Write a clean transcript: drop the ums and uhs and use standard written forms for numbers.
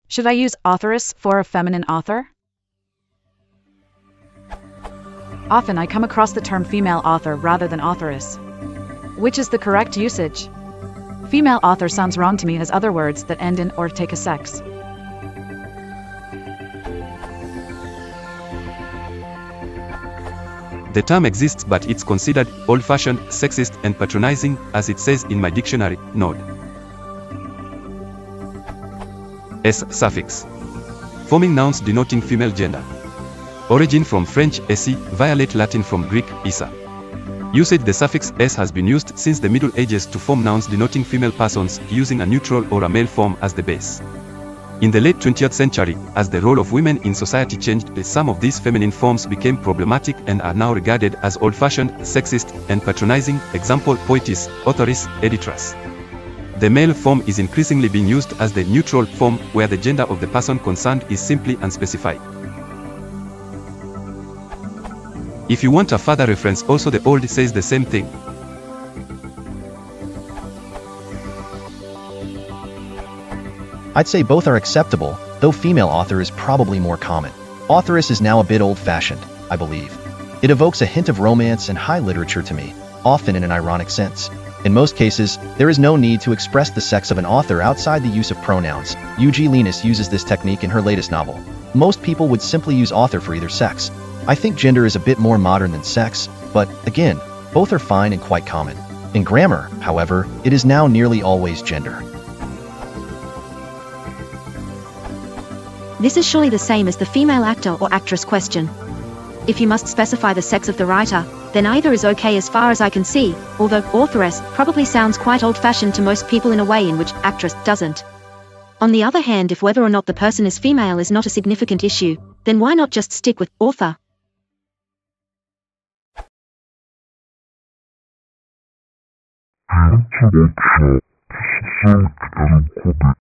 Should I use authoress for a feminine author? Often I come across the term female author rather than authoress. Which is the correct usage? Female author sounds wrong to me as other words that end in or take a sex. The term exists, but it's considered old-fashioned, sexist, and patronizing, as it says in my dictionary, Node. S suffix. Forming nouns denoting female gender. Origin from French esi, via late Latin from Greek isa. Usage: the suffix s has been used since the Middle Ages to form nouns denoting female persons, using a neutral or a male form as the base. In the late 20th century, as the role of women in society changed, some of these feminine forms became problematic and are now regarded as old-fashioned, sexist, and patronizing. Example: poetess, authoress, editress. The male form is increasingly being used as the neutral form, where the gender of the person concerned is simply unspecified. If you want a further reference, also the old says the same thing. I'd say both are acceptable, though female author is probably more common. Authoress is now a bit old-fashioned, I believe. It evokes a hint of romance and high literature to me, often in an ironic sense. In most cases, there is no need to express the sex of an author outside the use of pronouns. Eugenie Linus uses this technique in her latest novel. Most people would simply use author for either sex. I think gender is a bit more modern than sex, but, again, both are fine and quite common. In grammar, however, it is now nearly always gender. This is surely the same as the female actor or actress question. If you must specify the sex of the writer, then either is okay as far as I can see, although authoress probably sounds quite old-fashioned to most people in a way in which actress doesn't. On the other hand, if whether or not the person is female is not a significant issue, then why not just stick with author? Workshop,